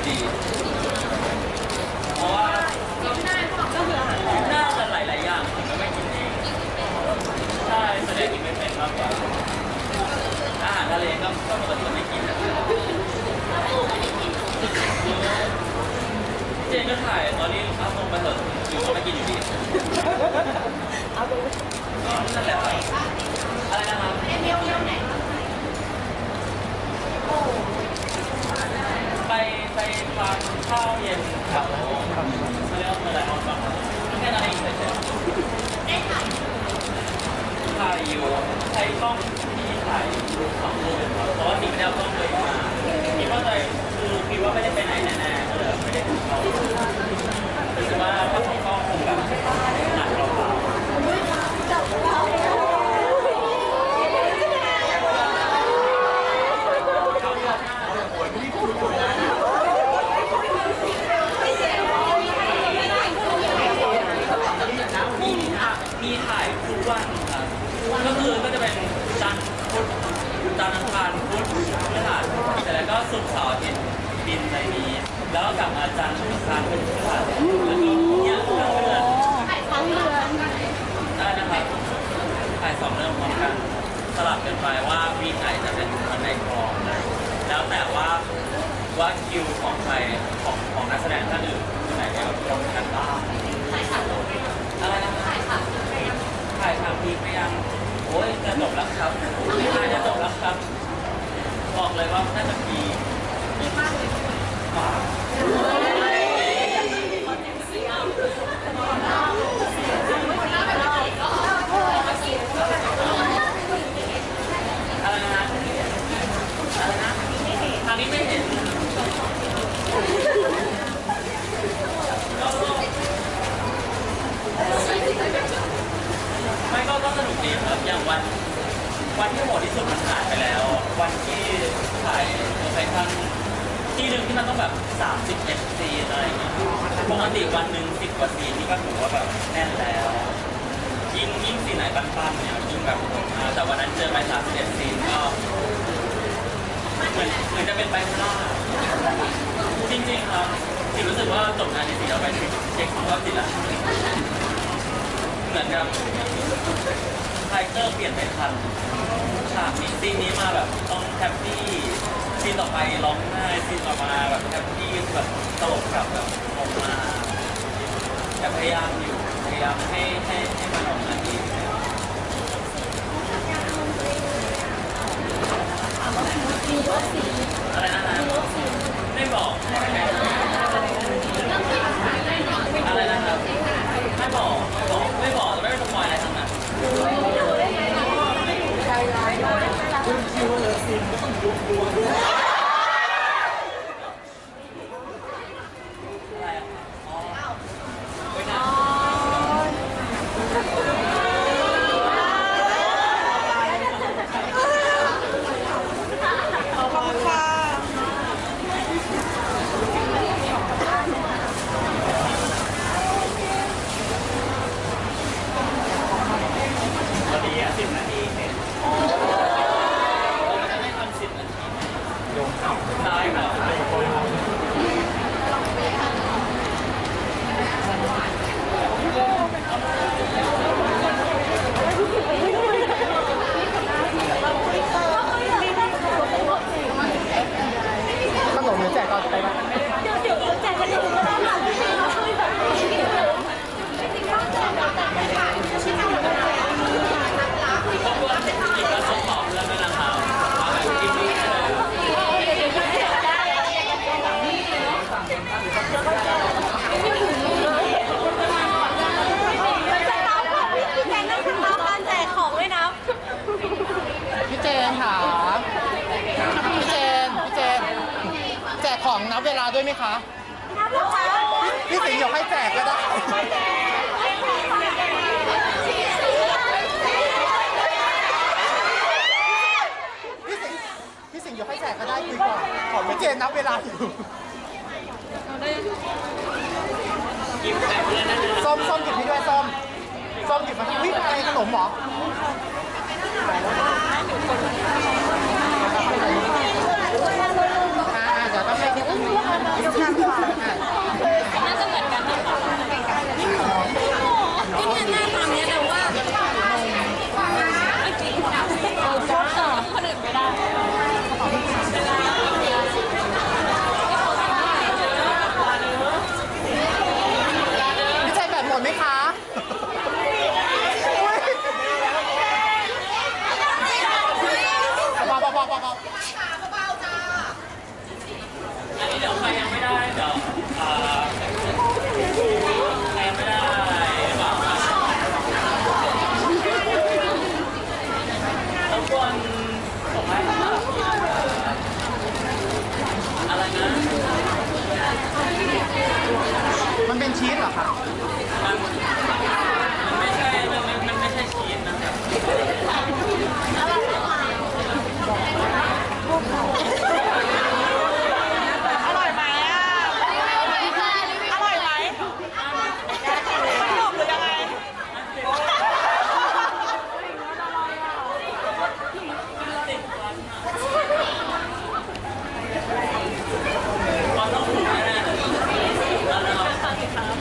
อยู่ดีเพราะว่าก็น่าจะหลายๆอย่างผมก็ไม่กินเองใช่แสดงกินไม่เป็นมากกว่าอาหารทะเลก็ปกติไม่กินนะเจนก็ถ่ายตอนนี้เอาลงไปเถอะหรือว่าไม่กินอยู่ดีเอาไปนั่นแหละอะไรนะครับไปทานข้าวเย็นกับเขาเรียกว่าอะไรออนบ้างแค่นั้นเองเฉยๆได้ถ่ายอยู่ใช้กล้องที่ถ่าย2 รูปเพราะว่าทีไม่ได้เอากล้องเลยมาคิดว่าเลยคือคิดว่าไม่ได้ไปไหนแน่ๆก็เลยไม่ได้ถึงเขารู้สึกว่าถ้าของกล้องคงแบบหนักเราเปล่ามีถ่ายทุกวันครับก็จะเป็นจันทร์พุธจันทร์อังคารพุธพฤหัสเสร็จแล้วก็ศุกร์เสาร์อาทิตย์บินไปนี้แล้วก็กลับมาจันทร์อังคารพุธพฤหัสแล้วก็เนี่ยทั้งเดือนได้นะครับถ่าย2 เรื่องพร้อมกันสลับกันไปว่าวีคไหนจะเป็นวันไหนกองแล้วแต่ว่าคิวของใครของนักแสดงท่านอื่นที่ไหนจะตรงกันบ้างอะไรนะถ่ายทำพีไปยังโอ้ยจะจบแล้วครับน่าจะจบแล้วครับบอกเลยว่าน่าจะพีมากเลยอะไรนะทางนี้ไม่เห็นไม่ก็สนุกดีครับอย่างวันที่โหดที่สุดมันผ่านไปแล้ววันที่ถ่ายไททันที่หนึ่งที่มันต้องแบบ31 ซีนอะไรอย่างเงี้ยปกติวันหนึ่ง10 กว่าซีนนี่ก็ถือว่าแบบแน่นแล้วยิ่งซีนไหนปั้นๆเนี่ยยิ่งแบบแต่วันนั้นเจอไป31 ซีนก็เหมือนจะเป็นไบโพล่าจริงๆครับจิตรู้สึกว่าจบงานในสีเราไปเช็คว่าจิตละเหมือนกับไทเตอร์เปลี่ยนไปทันฉากนี้ซีนนี้มาแบบต้องแฮปปี้ซีนต่อไปร้องไห้ซีนต่อมาแบบแฮปปี้แบบตลกแบบออกมาแต่พยายามให้มันออกมาดีอะไรนะไม่บอกอะไรนะครับไม่บอกแต่ไม่เป็นสปอยอะไรทั้งนั้นคุณคิวเลยสิต้องดูอะไรอ่ะอ๋อไม่น่าขอบคุณค่ะ10 นาทีเสร็จเราจะไม่ทำ10 นาทีโยงเข่าซ้ายแบบขนมหรือแจกก่อนไปไหมเดี๋ยวแจกกันเองก็ได้ค่ะพี่เจนค่ะพี่เจนแจกของนับเวลาด้วยไหมคะพี่สิงห์อยากให้แจกก็ได้พี่สิงห์อยากให้แจกก็ได้คุยก่อนขอพี่เจนนับเวลาอยู่ส้มหยิบให้ด้วยส้มหยิบมาที่วิ่งอะไรขนมหรอเดี๋ยวต้องให้เหรอคะมันไม่ใช่มันไม่ใช่ชีสนะครับอร่อยไหมอ่ะอร่อยไหมไม่หอมหรือยังไงความต้องถูกแน่ๆเลยแล้วเรารสชาติ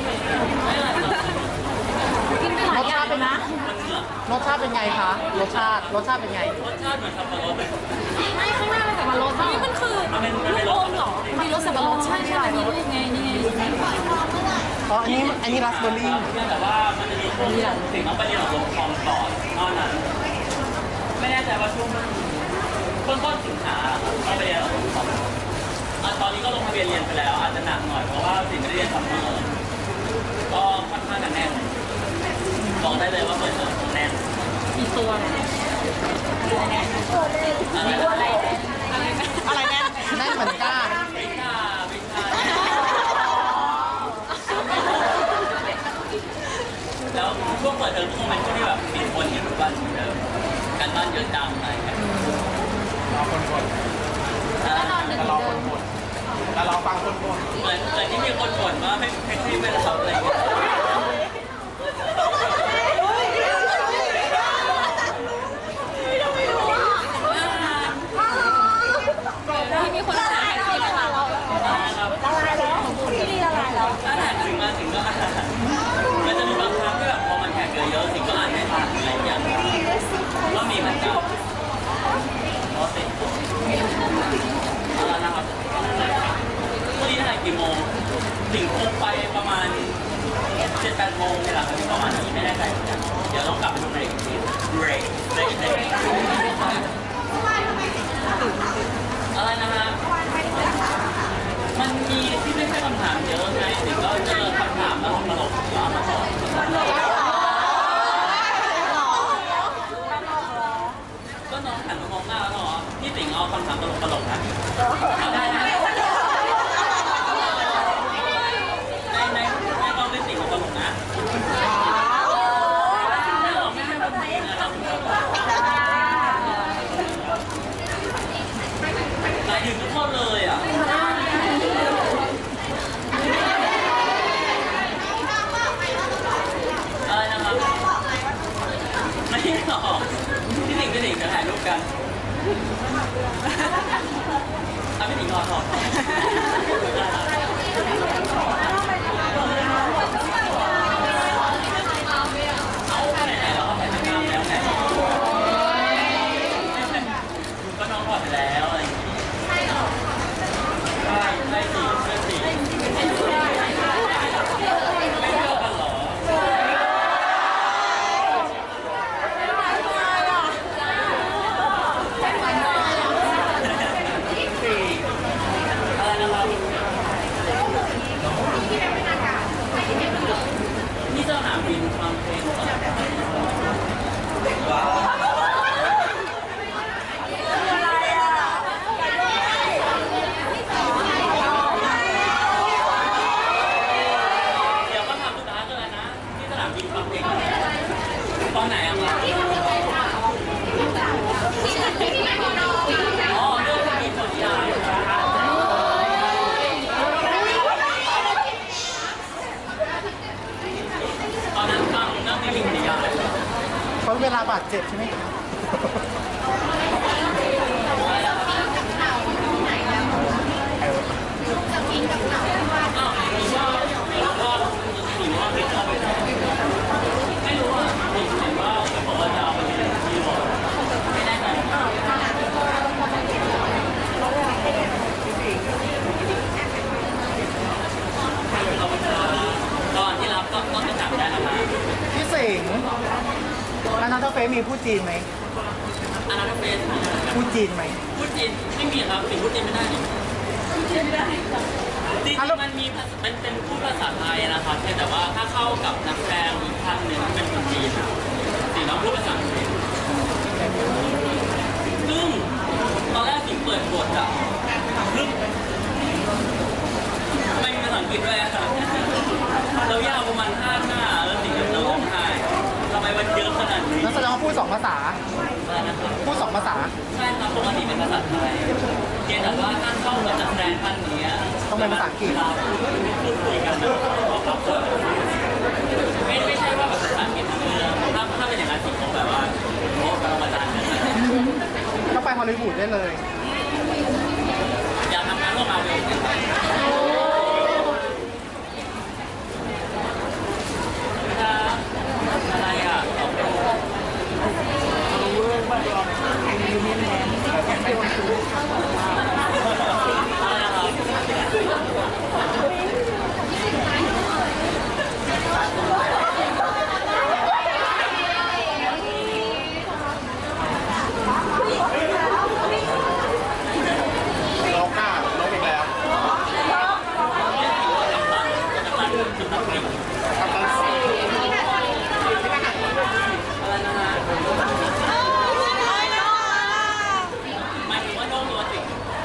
เป็นนะรสชาติเป็นไงคะรสชาติเป็นไงรสชาติเหมือนสับปะรดไม่ข้างหน้าเป็นสับปะรดนี่มันคือลูกอมเหรอมีรสสับปะรดใช่ใช่มีลูกไงนี่ไงอ๋ออันนี้ราสเบอร์รี่แต่ว่ามันจะมีช่วงสิ่งต้องไปเรียนของลงคลองก่อนนอกนั้นไม่แน่ใจว่าช่วงต้นสิงหาต้องไปเรียนของลงคลองตอนนี้ก็ลงทะเบียนเรียนไปแล้วอาจจะหนักหน่อยเพราะว่าสิ่งไม่ได้เรียนซัมเมอร์ก็ค่อนข้างจะแน่นบอกได้เลยว่าเปิดเทอมแน่นมีตัวอะไรแน่นเหมือนก้าวิชาแล้วช่วงเปิดเทอมก็คงเป็นช่วงที่แบบมีคนที่แบบว่าการบ้านเยอะจังอะไรอย่างเงี้ยรอคนบ่นแล้วนอนดึกรอคนบ่นแล้วเราฟังคนบ่นเหมือนที่มีคนบ่นว่าไม่ไม่รับอะไรอย่างเงี้ยที่มีคนถามที่ละลายแล้วที่ละลายแล้วถ้าแท็กถึงก็มันจะมีบางครั้งที่แบบพอมันแท็กเยอะๆสิ่งก็อ่านไม่ทันอะไรอย่างเงี้ยก็มีเหมือนกันรอติดนะครับวันนี้ถ่ายกี่โมงถึงคงไปประมาณ 7-8 โมงนี่แหละครับประมาณนี้ไม่แน่ใจเดี๋ยวต้องกลับไปดูเบรกอะไรนะฮะมันมีที่ไม่ใช่คำถามเยอะไงถึงก็เจอคำถามแล้วตลกแล้วมาตอบก็น้องหันมามองหน้าแล้วเหรอพี่ติ๋งเอาคำถามตลกนะได้ในตอนเป็นติ๋งเอาตลกนะหมายถึงทุกคนเลยอ่ะอะไรนะครับไม่หรอกพี่หนิงจะถ่ายรูปกันพี่หนิงถอดเอาไปไหนแล้วเอาไปทำงานแล้วไงก็น้องถอดไปแล้วอะไรอย่างงี้ได้สิไม่เที่ยวกันหรออะไรนะครับนี่สนามบินความเพลงว้าวตอนไหนอะครับอ๋อเรื่องที่มีผลยาตอนนั้นฟังเรื่องที่มีผลยาเขาเวลาบาดเจ็บใช่ไหมไม่รู้อ่ะเห็นว่าบอกว่าจะเอาไปเรียนที่หมอไม่ได้ไหมตอนที่รับก็ต้องจับได้แล้วนะพี่สิงห์อนาโตเฟสมีพูดจีนไหมอนาโตเฟสพูดจีนไหมพูดจีนไม่มีครับสิงพูดจีนไม่ได้นี่พูดจีนไม่ได้จริงๆมันมีมันเป็นพูดภาษาไทยนะครับแต่ว่าถ้าเข้ากับนักแสดงอีกท่านหนึ่งเป็นคนจีนสิงน้องพูดภาษาอังกฤษซึ่งตอนแรกสิงเปิดบทอะไม่มีภาษาอังกฤษด้วยเรายากภาษาอะไรนะครับพูด2 ภาษาใช่ครับปกติเป็นภาษาไทยเพียงแต่ว่าท่านเข้ากับนักแสดงท่านนี้ต้องเป็นภาษาอังกฤษเราพูดคุยกันนะครับไม่ใช่ว่าแบบภาษาอังกฤษเรื่องถ้าเป็นอย่างนั้นที่เขาแบบว่าโอ้ปรมาจารย์กันนะก็ไปฮอลลีวูดได้เลยอยากทำงานร่วมมาเวลอะไรอ่ะน้องก้าน้องอีกแล้วกัปตันซีหมายถึงว่าโน้ตัวจริง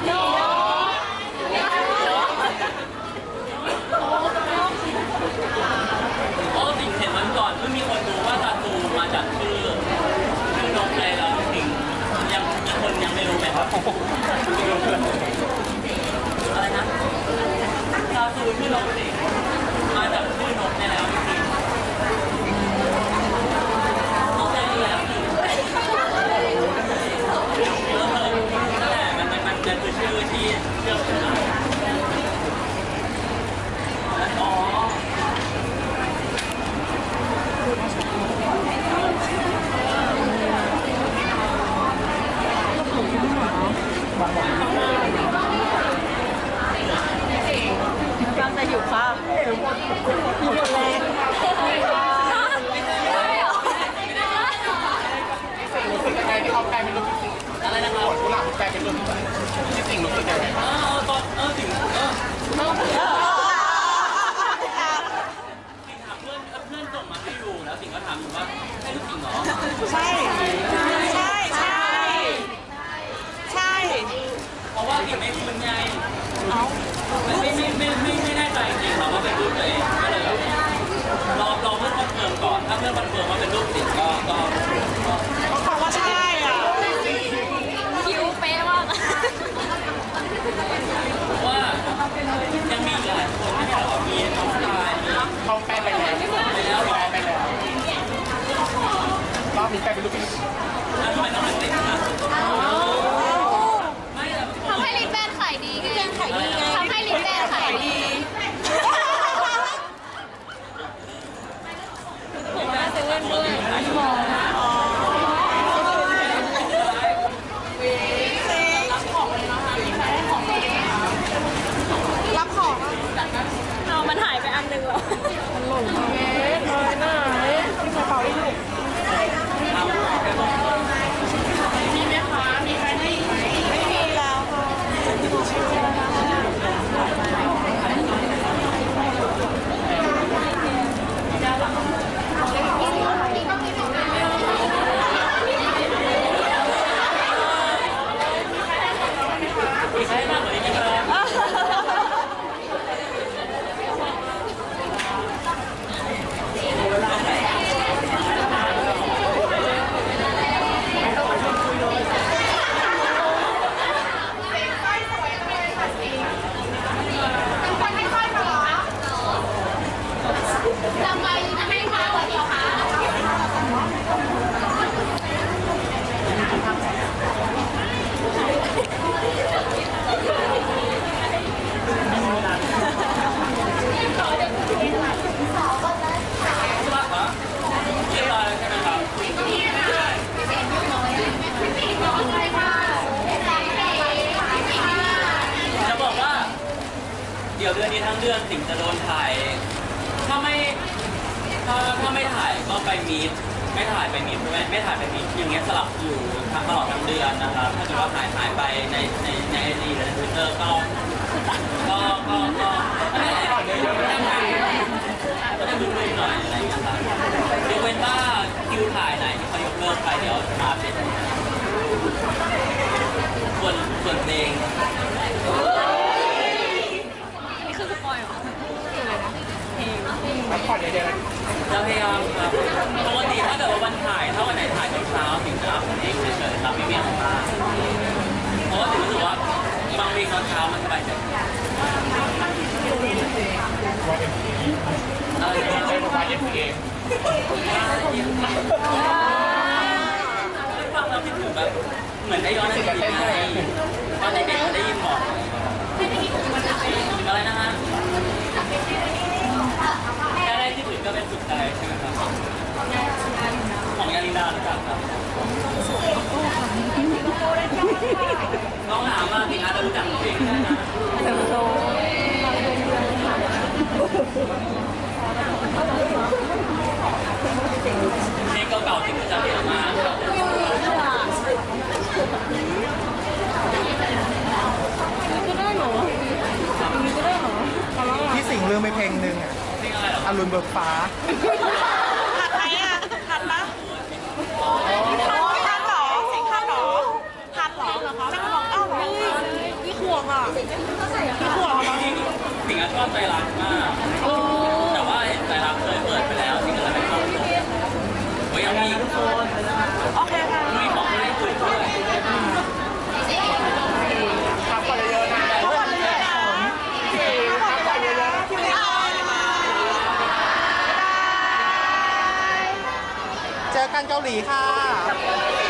โอ้สิ่งเห็นวันก่อนเพิ่งมีคนดูว่าตาตูมาจากชื่อนกอะไรแล้วสิ่งยังคนยังไม่รู้ไหมครับอะไรนะตาตูชื่อนกสิมาจากชื่อนกได้แล้วจริงๆต้องได้แล้วนั่นแหละมันคือชื่อที่เชื่อมถึงอ๋อกำลังจะอยู่ข้างอยู่คนแรกรู้สึกยังไงที่เขาแปลเป็นรูปพี่สิงห์อะไรนะครับบทกุหลาบแปลเป็นรูปพี่สิงห์รู้สึกยังไงตอนถึงถามเพื่อนส่งมาให้ดูแล้วสิ่งก็ถามอยู่ว่าให้ลูกสิ่งเหรอใช่ใช่ใช่ใช่เพราะว่าสิ่งไม่คุ้นไงไม่แน่ใจจริงๆว่าเป็นรูปตัวเองก็เลยรอเพื่อนคอนเฟิร์มก่อนถ้าเพื่อนคอนเฟิร์มว่าเป็นรูปสิ่งก็เขาบอกว่าใช่อ่ะคิวเป๊ะมากว่ายังมีหลายคนที่เรามีน้องชายมีเขาแปลไปแล้วไปแล้วหรอแปลไปแล้วรอบนี้แปลเป็นรูปพี่สิงห์แล้วทำไมต้องเป็นติดนะไม่แต่ทำให้ลิปแบนขายดีไงขายดีไงทำให้ลิปแบนขายดีผมมาเซเว่นด้วยรับของเอามันหายไปอันหนึ่งเหรอมันหล่นมาไหนที่กระเป๋าลูกมีไหมคะมีใครให้ไหมไม่มีแล้วค่ะมีใครมากกว่านี้ไหมครับทำไมให้ค่าหัวเดียวคะสมัครเหรอเรียบร้อยแล้วใช่ไหมครับจะบอกว่า เดี๋ยวเดือนนี้ทั้งเดือนสิ่งจะโดนถ่าย ถ้าไม่ถ่ายก็ไปมีดไม่ถ่ายไปมีดไม่ถ่ายไปมีดอย่างเงี้ยสลับอยู่ตลอดทั้งเดือนนะครับถ้าเกิดว่าหายไปในไอจีหรือในทวิตเตอร์ก็จะดูดูหน่อยอะไรอย่างเงี้ยครับยกเว้นว่าคิวถ่ายไหนที่เขายกเลิกไปเดี๋ยวมาอัปเดตส่วนเพลงนี่คือสปอยล์เหรอพักผ่อนเยอะๆจะพยายามครับปกติถ้าเกิดว่าวันถ่ายถ้าวันไหนถ่ายตอนเช้าถึงจะอัพเองเฉยๆครับไม่มีของบ้านเพราะว่าถึงรู้สึกว่าบางวีตอนเช้ามันสบายใจอะไรใช้ไฟฟ้า FPA ฟังเราคิดถึงแบบเหมือนได้ย้อนอดีตไงตอนเด็กๆได้ยินบอกอะไรนะฮะแค่ได้ที่ถึงก็เป็นสุดใจใช่ไหมครับของยาลินดาหรือเปล่าครับน้องถามว่าพี่อาร์ตรู้จักเพลงไหมนะเพลงเก่าๆที่รู้จักเยอะมากพี่สิงห์ลืมไปเพลงหนึ่งอ่ะเพลงอะไรหรออรุณเบิกฟ้าทันไหมอ่ะทันปะทันเหรอสิงทันเหรอทันเหรอจะบอกเอ้าเหรอพี่ขวงอ่ะพี่ขวงเหรอสิ่งที่ชอบใจรักมากแต่ว่าใจรักเคยเปิดไปแล้วสิ่งอะไรไม่เข้าตัวโอ้ยยังมีทุกคนโอเคค่ะมีของไม่ได้คุยด้วยพักผ่อนเยอะๆนะทุกคนเลยนะพักผ่อนเยอะๆพี่ไม่เอาเจอกันเกาหลีค่ะ